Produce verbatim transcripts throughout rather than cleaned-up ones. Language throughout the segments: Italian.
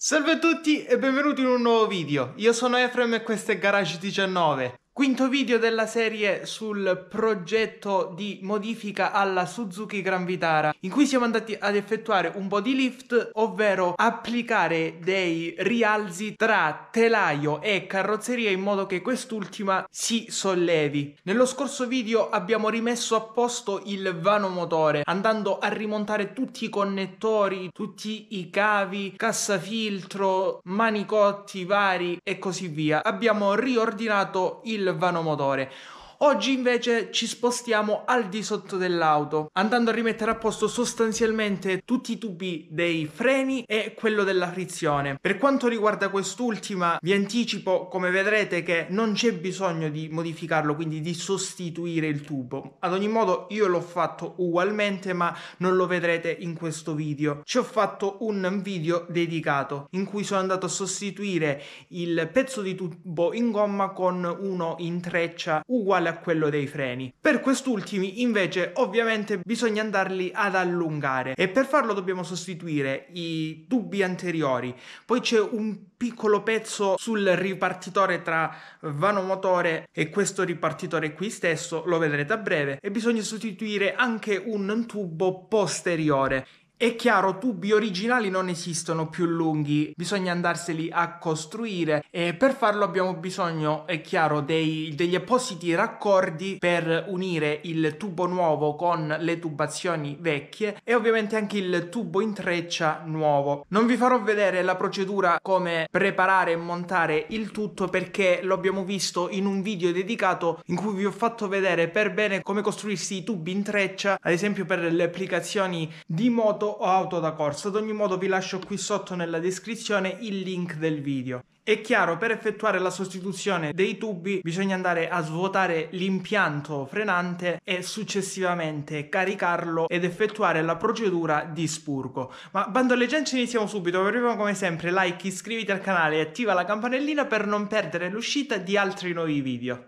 Salve a tutti e benvenuti in un nuovo video. Io sono Efrem e questo è Garage diciannove. Quinto video della serie sul progetto di modifica alla Suzuki Gran Vitara, in cui siamo andati ad effettuare un body lift, ovvero applicare dei rialzi tra telaio e carrozzeria in modo che quest'ultima si sollevi. Nello scorso video abbiamo rimesso a posto il vano motore, andando a rimontare tutti i connettori, tutti i cavi, cassafiltro, manicotti vari e così via. Abbiamo riordinato il il vano motore. Oggi invece ci spostiamo al di sotto dell'auto, andando a rimettere a posto sostanzialmente tutti i tubi dei freni e quello della frizione. Per quanto riguarda quest'ultima, vi anticipo, come vedrete, che non c'è bisogno di modificarlo, quindi di sostituire il tubo. Ad ogni modo io l'ho fatto ugualmente, ma non lo vedrete in questo video. Ci ho fatto un video dedicato in cui sono andato a sostituire il pezzo di tubo in gomma con uno in treccia uguale a quello dei freni. Per quest'ultimi invece ovviamente bisogna andarli ad allungare e per farlo dobbiamo sostituire i tubi anteriori. Poi c'è un piccolo pezzo sul ripartitore tra vano motore e questo ripartitore qui stesso, lo vedrete a breve, e bisogna sostituire anche un tubo posteriore. È chiaro, tubi originali non esistono più lunghi, bisogna andarseli a costruire e per farlo abbiamo bisogno, è chiaro, dei, degli appositi raccordi per unire il tubo nuovo con le tubazioni vecchie e ovviamente anche il tubo in treccia nuovo. Non vi farò vedere la procedura come preparare e montare il tutto perché lo abbiamo visto in un video dedicato in cui vi ho fatto vedere per bene come costruirsi i tubi in treccia, ad esempio per le applicazioni di moto o auto da corsa. Ad ogni modo vi lascio qui sotto nella descrizione il link del video. È chiaro, per effettuare la sostituzione dei tubi bisogna andare a svuotare l'impianto frenante e successivamente caricarlo ed effettuare la procedura di spurgo. Ma bando alle ciance, iniziamo subito. Prima, come sempre, like, iscriviti al canale e attiva la campanellina per non perdere l'uscita di altri nuovi video.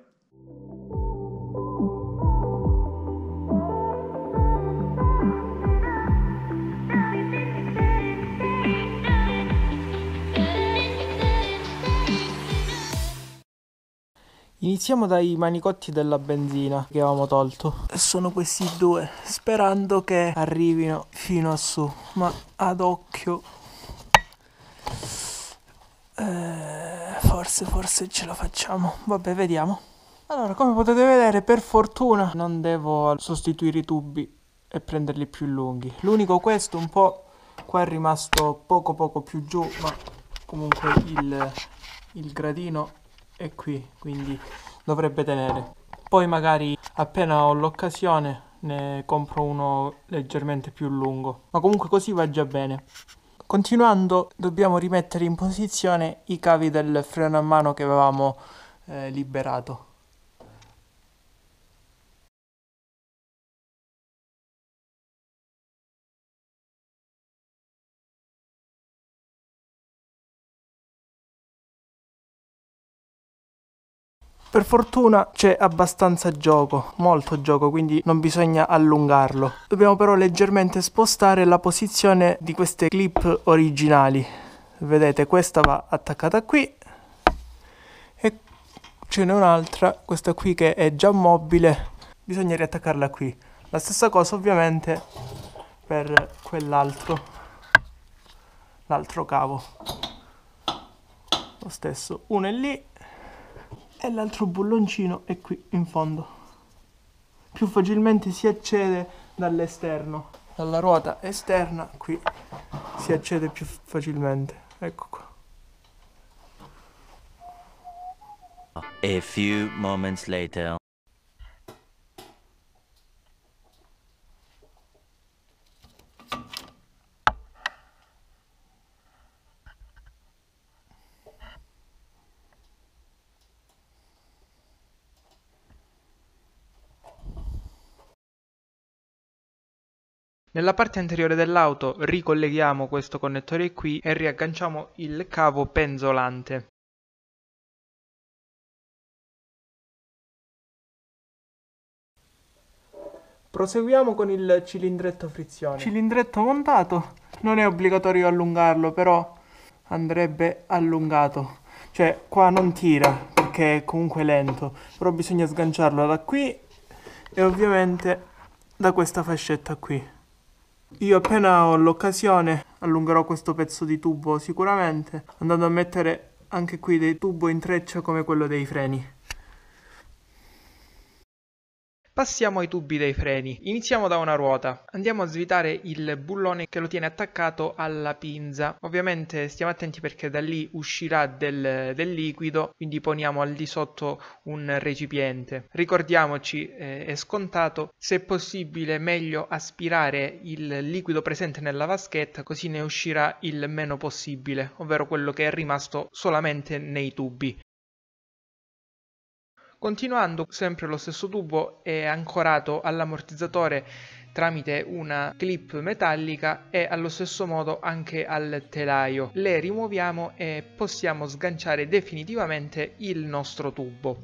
Iniziamo dai manicotti della benzina che avevamo tolto. Sono questi due, sperando che arrivino fino a su, ma ad occhio eh, forse forse ce la facciamo. Vabbè, vediamo. Allora, come potete vedere, per fortuna non devo sostituire i tubi e prenderli più lunghi. L'unico, questo un po' qua è rimasto poco poco più giù, ma comunque il, il gradino è qui, quindi dovrebbe tenere. Poi magari appena ho l'occasione ne compro uno leggermente più lungo, ma comunque così va già bene. Continuando, dobbiamo rimettere in posizione i cavi del freno a mano che avevamo eh, liberato. Per fortuna c'è abbastanza gioco, molto gioco, quindi non bisogna allungarlo. Dobbiamo però leggermente spostare la posizione di queste clip originali. Vedete, questa va attaccata qui e ce n'è un'altra, questa qui che è già mobile, bisogna riattaccarla qui. La stessa cosa ovviamente per quell'altro, l'altro cavo. Lo stesso, uno è lì e l'altro bulloncino è qui in fondo. Più facilmente si accede dall'esterno, dalla ruota esterna, qui si accede più facilmente. Ecco qua. A few moments later. Nella parte anteriore dell'auto ricolleghiamo questo connettore qui e riagganciamo il cavo penzolante. Proseguiamo con il cilindretto frizione. Cilindretto montato, non è obbligatorio allungarlo, però andrebbe allungato. Cioè qua non tira perché è comunque lento, però bisogna sganciarlo da qui e ovviamente da questa fascetta qui. Io appena ho l'occasione allungherò questo pezzo di tubo sicuramente, andando a mettere anche qui dei tubo in treccia come quello dei freni. Passiamo ai tubi dei freni. Iniziamo da una ruota. Andiamo a svitare il bullone che lo tiene attaccato alla pinza. Ovviamente stiamo attenti perché da lì uscirà del, del liquido, quindi poniamo al di sotto un recipiente. Ricordiamoci, eh, è scontato, se possibile meglio aspirare il liquido presente nella vaschetta, così ne uscirà il meno possibile, ovvero quello che è rimasto solamente nei tubi. Continuando, sempre lo stesso tubo è ancorato all'ammortizzatore tramite una clip metallica e allo stesso modo anche al telaio. Le rimuoviamo e possiamo sganciare definitivamente il nostro tubo.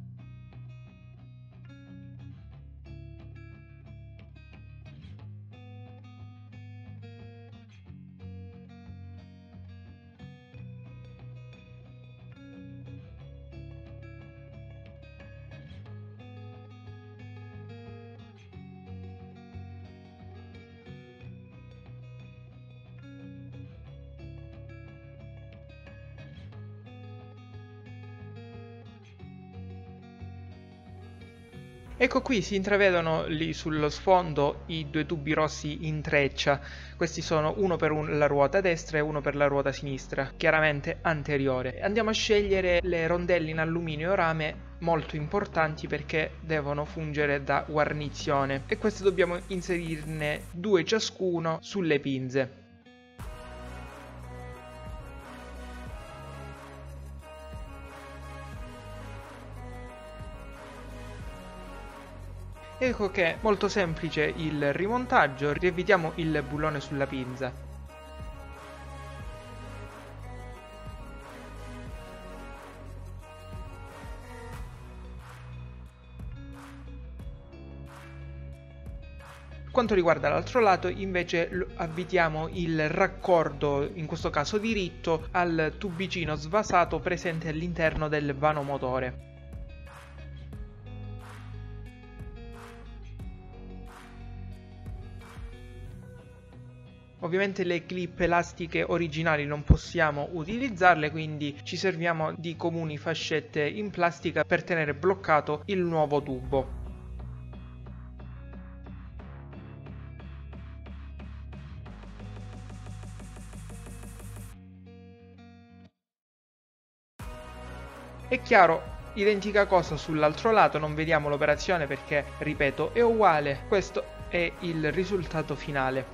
Ecco qui si intravedono lì sullo sfondo i due tubi rossi in treccia. Questi sono uno per un, la ruota destra e uno per la ruota sinistra, chiaramente anteriore. Andiamo a scegliere le rondelle in alluminio e rame molto importanti perché devono fungere da guarnizione e queste dobbiamo inserirne due ciascuno sulle pinze. Ecco che è molto semplice il rimontaggio, riavvitiamo il bullone sulla pinza. Per quanto riguarda l'altro lato invece avvitiamo il raccordo, in questo caso diritto, al tubicino svasato presente all'interno del vano motore. Ovviamente le clip elastiche originali non possiamo utilizzarle, quindi ci serviamo di comuni fascette in plastica per tenere bloccato il nuovo tubo. È chiaro, identica cosa sull'altro lato, non vediamo l'operazione perché, ripeto, è uguale. Questo è il risultato finale.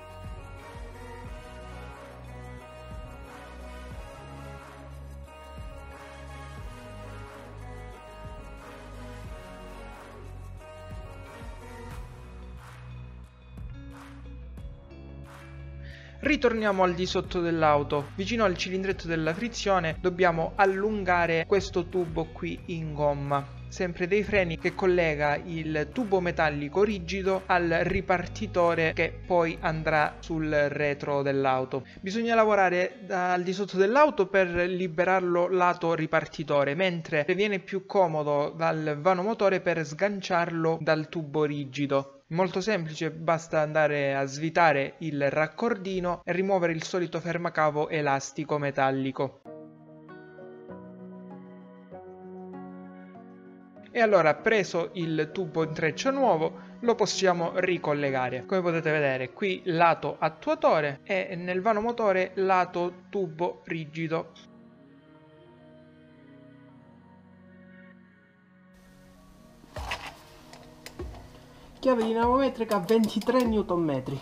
Ritorniamo al di sotto dell'auto. Vicino al cilindretto della frizione dobbiamo allungare questo tubo qui in gomma, sempre dei freni, che collega il tubo metallico rigido al ripartitore che poi andrà sul retro dell'auto. Bisogna lavorare al di sotto dell'auto per liberarlo lato ripartitore, mentre viene più comodo dal vano motore per sganciarlo dal tubo rigido. Molto semplice, basta andare a svitare il raccordino e rimuovere il solito fermacavo elastico metallico. E allora, preso il tubo in treccia nuovo, lo possiamo ricollegare. Come potete vedere, qui lato attuatore e nel vano motore lato tubo rigido. Chiave dinamometrica ventitré newton metri.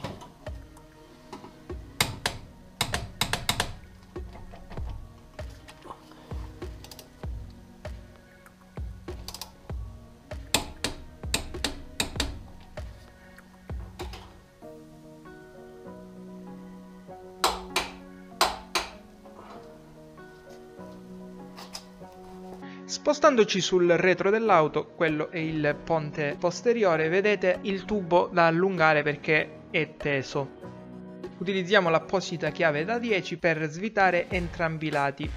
Spostandoci sul retro dell'auto, quello è il ponte posteriore, vedete il tubo da allungare perché è teso. Utilizziamo l'apposita chiave da dieci per svitare entrambi i lati.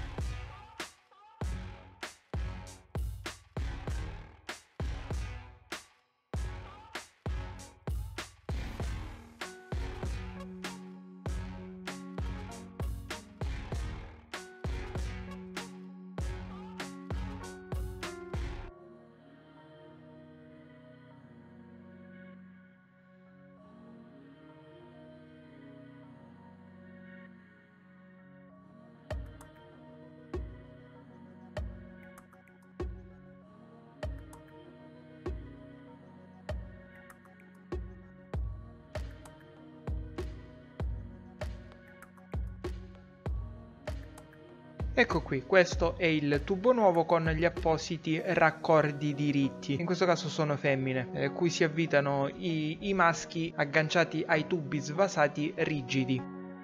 Ecco qui, questo è il tubo nuovo con gli appositi raccordi diritti, in questo caso sono femmine, eh, cui si avvitano i, i maschi agganciati ai tubi svasati rigidi.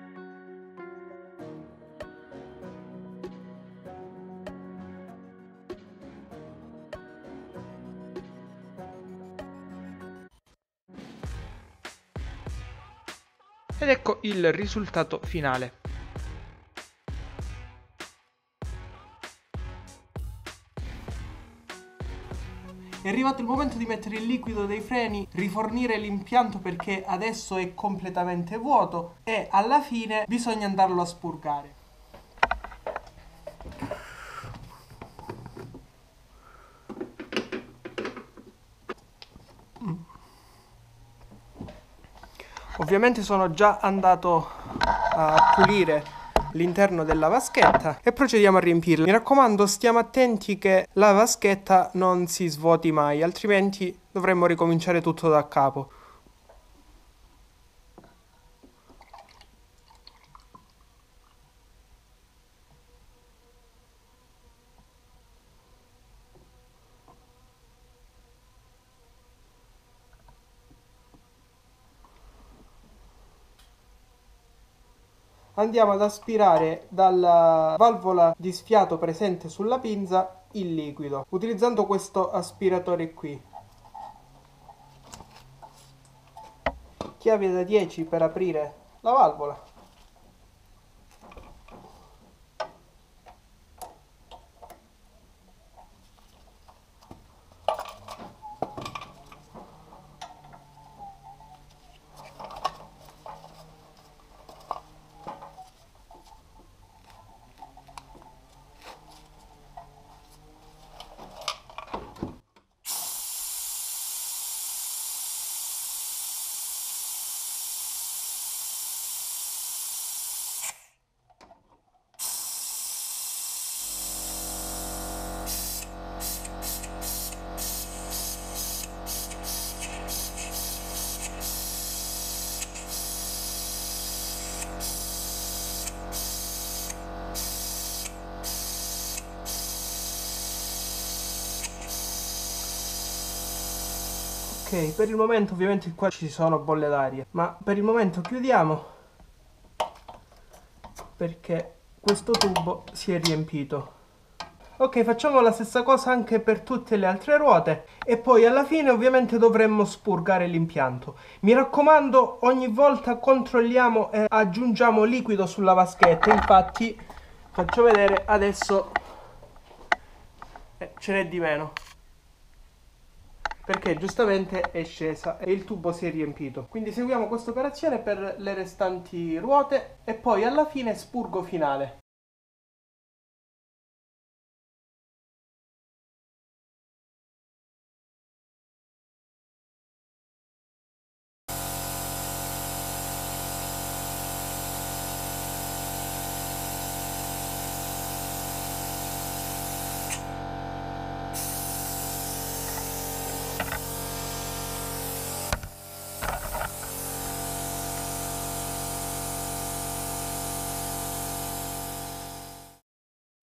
Ed ecco il risultato finale. È arrivato il momento di mettere il liquido dei freni, rifornire l'impianto perché adesso è completamente vuoto e alla fine bisogna andarlo a spurgare. Ovviamente sono già andato a pulire l'interno della vaschetta e procediamo a riempirla. Mi raccomando, stiamo attenti che la vaschetta non si svuoti mai, altrimenti dovremmo ricominciare tutto da capo. Andiamo ad aspirare dalla valvola di sfiato presente sulla pinza il liquido, utilizzando questo aspiratore qui. Chiave da dieci per aprire la valvola. Ok, per il momento ovviamente qua ci sono bolle d'aria, ma per il momento chiudiamo perché questo tubo si è riempito. Ok, facciamo la stessa cosa anche per tutte le altre ruote e poi alla fine ovviamente dovremmo spurgare l'impianto. Mi raccomando, ogni volta controlliamo e aggiungiamo liquido sulla vaschetta. Infatti faccio vedere adesso, eh, ce n'è di meno, perché giustamente è scesa e il tubo si è riempito. Quindi seguiamo questa operazione per le restanti ruote e poi alla fine spurgo finale.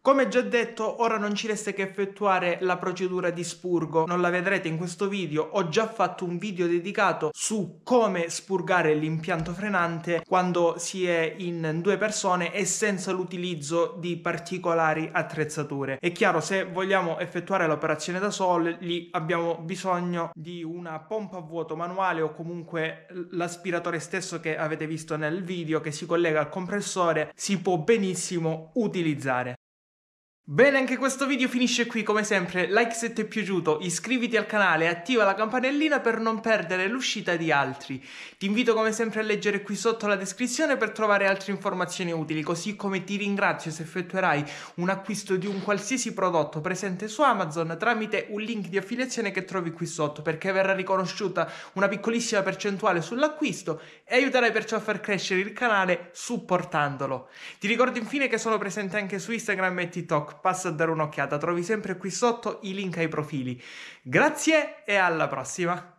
Come già detto, ora non ci resta che effettuare la procedura di spurgo. Non la vedrete in questo video, ho già fatto un video dedicato su come spurgare l'impianto frenante quando si è in due persone e senza l'utilizzo di particolari attrezzature. È chiaro, se vogliamo effettuare l'operazione da soli abbiamo bisogno di una pompa a vuoto manuale o comunque l'aspiratore stesso che avete visto nel video che si collega al compressore si può benissimo utilizzare. Bene, anche questo video finisce qui. Come sempre, like se ti è piaciuto, iscriviti al canale e attiva la campanellina per non perdere l'uscita di altri. Ti invito come sempre a leggere qui sotto la descrizione per trovare altre informazioni utili, così come ti ringrazio se effettuerai un acquisto di un qualsiasi prodotto presente su Amazon tramite un link di affiliazione che trovi qui sotto, perché verrà riconosciuta una piccolissima percentuale sull'acquisto e aiuterai perciò a far crescere il canale supportandolo. Ti ricordo infine che sono presente anche su Instagram e TikTok. Passa a dare un'occhiata, trovi sempre qui sotto i link ai profili. Grazie e alla prossima!